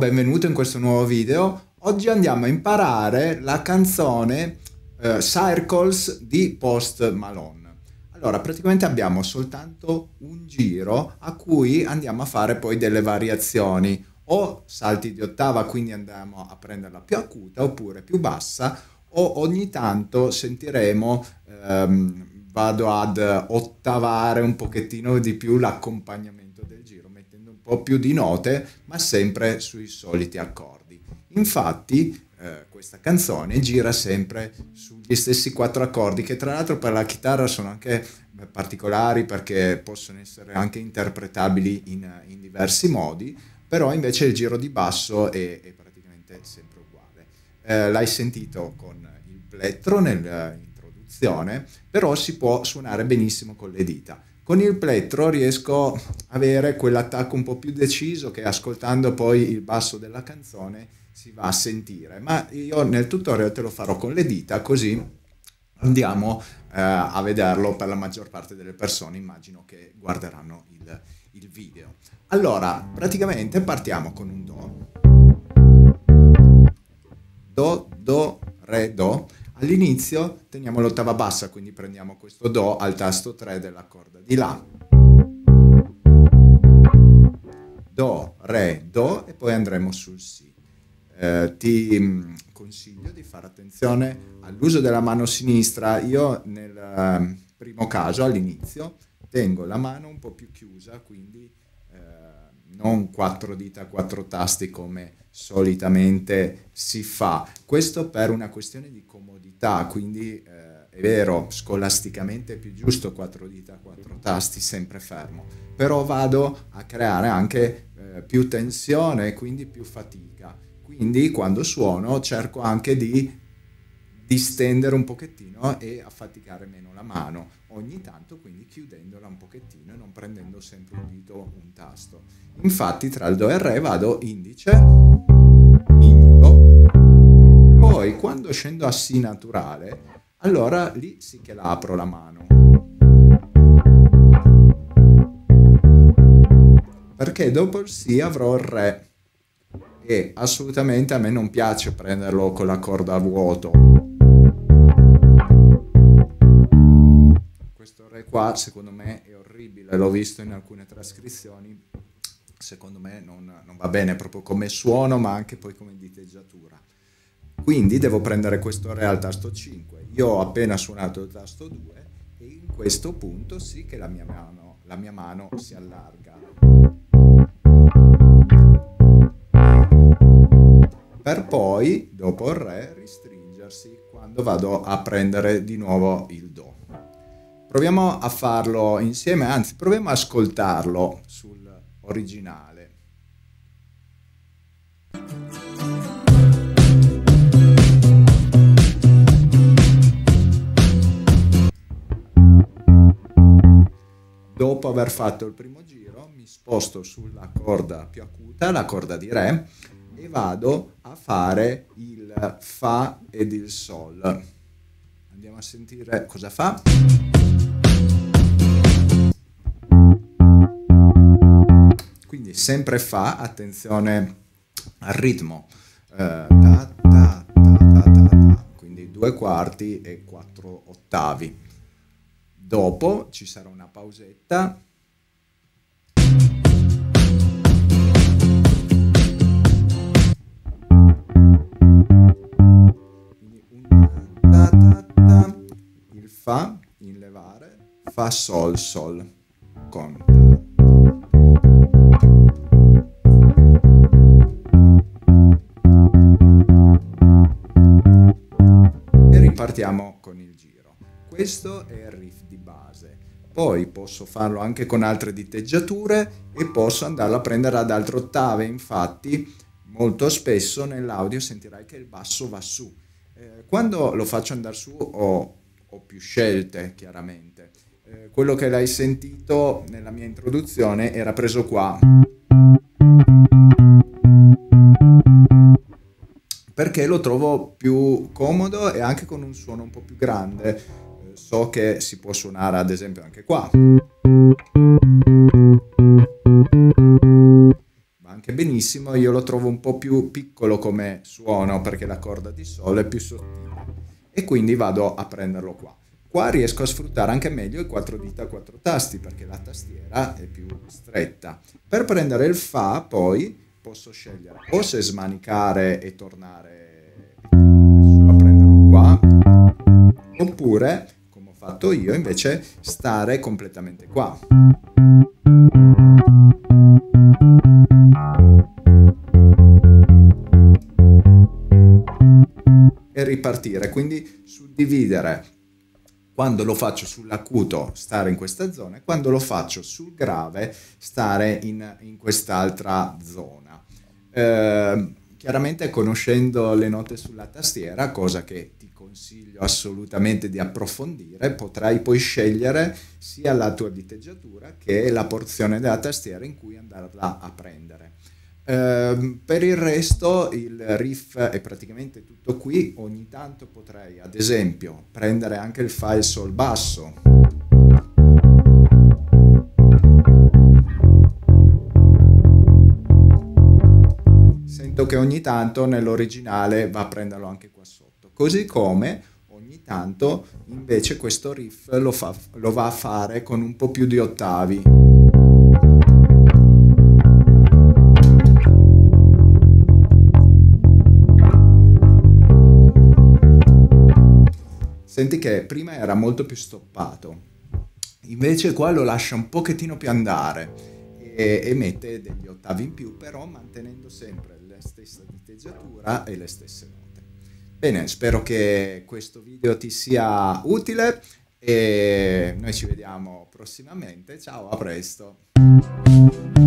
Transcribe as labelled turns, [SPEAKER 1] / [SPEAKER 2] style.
[SPEAKER 1] benvenuto in questo nuovo video. Oggi andiamo a imparare la canzone Circles di Post Malone. Allora, praticamente abbiamo soltanto un giro a cui andiamo a fare poi delle variazioni, o salti di ottava, quindi andiamo a prenderla più acuta oppure più bassa, o ogni tanto sentiremo, vado ad ottavare un pochettino di più l'accompagnamento del giro, mettendo un po' più di note, ma sempre sui soliti accordi. Infatti, questa canzone gira sempre sugli stessi 4 accordi, che tra l'altro per la chitarra sono anche particolari perché possono essere anche interpretabili in diversi modi, però invece il giro di basso è praticamente sempre uguale. L'hai sentito con il plettro nell'introduzione, però si può suonare benissimo con le dita. Con il plettro riesco a avere quell'attacco un po' più deciso che ascoltando poi il basso della canzone si va a sentire, ma io nel tutorial te lo farò con le dita, così andiamo a vederlo per la maggior parte delle persone, immagino che guarderanno il video. Allora, praticamente partiamo con un Do, Do, Re, Do. All'inizio teniamo l'ottava bassa, quindi prendiamo questo Do al tasto 3 della corda di La. Do, Re, Do e poi andremo sul Si. Ti consiglio di fare attenzione all'uso della mano sinistra. Io nel primo caso, all'inizio, tengo la mano un po' più chiusa, quindi non 4 dita, 4 tasti come solitamente si fa. Questo per una questione di comodità, quindi è vero, scolasticamente è più giusto 4 dita, 4 tasti sempre fermo, però vado a creare anche più tensione, quindi più fatica. Quindi quando suono cerco anche di distendere un pochettino e affaticare meno la mano, ogni tanto quindi chiudendola un pochettino e non prendendo sempre un dito o un tasto. Infatti tra il Do e il Re vado indice, mignolo, poi quando scendo a Si naturale, allora lì sì che la apro la mano, perché dopo il Si avrò il Re e assolutamente a me non piace prenderlo con la corda a vuoto. Questo Re qua secondo me è orribile, l'ho visto in alcune trascrizioni, secondo me non va bene proprio come suono, ma anche poi come diteggiatura. Quindi devo prendere questo Re al tasto 5. Io ho appena suonato il tasto 2 e in questo punto sì che la mia mano si allarga. Per poi, dopo il Re, ristringersi quando vado a prendere di nuovo il Do. Proviamo a farlo insieme, anzi proviamo a ascoltarlo sull'originale. Dopo aver fatto il primo giro mi sposto sulla corda più acuta, la corda di Re, e vado a fare il Fa ed il Sol. Andiamo a sentire cosa fa. Quindi sempre Fa, attenzione al ritmo. Ta, ta, ta, ta, ta, ta. Quindi 2 quarti e 4 ottavi. Dopo ci sarà una pausetta. Il Fa in levare, Fa Sol Sol con e ripartiamo con il giro. Questo è il riff di base. Poi posso farlo anche con altre diteggiature e posso andarlo a prendere ad altre ottave. Infatti molto spesso nell'audio sentirai che il basso va su. Quando lo faccio andare su ho più scelte, chiaramente. Quello che l'hai sentito nella mia introduzione era preso qua, perché lo trovo più comodo e anche con un suono un po' più grande. So che si può suonare ad esempio anche qua, va anche benissimo. benissimo, io lo trovo un po' più piccolo come suono perché la corda di sol è più sottile e quindi vado a prenderlo qua. Qua riesco a sfruttare anche meglio i 4 dita a 4 tasti perché la tastiera è più stretta. Per prendere il fa poi posso scegliere o se smanicare e tornare su a prenderlo qua, oppure, come ho fatto io, invece stare completamente qua. E ripartire, quindi suddividere. Quando lo faccio sull'acuto stare in questa zona e quando lo faccio sul grave stare in quest'altra zona. Chiaramente conoscendo le note sulla tastiera, cosa che ti consiglio assolutamente di approfondire, potrai poi scegliere sia la tua diteggiatura che la porzione della tastiera in cui andarla a prendere. Per il resto il riff è praticamente tutto qui. Ogni tanto potrei ad esempio prendere anche il fa e il sol basso, sento che ogni tanto nell'originale va a prenderlo anche qua sotto, così come ogni tanto invece questo riff lo va a fare con un po' più di ottavi. Senti che prima era molto più stoppato, invece qua lo lascia un pochettino più andare e mette degli ottavi in più, però mantenendo sempre la stessa diteggiatura e le stesse note. Bene, spero che questo video ti sia utile e noi ci vediamo prossimamente. Ciao, a presto!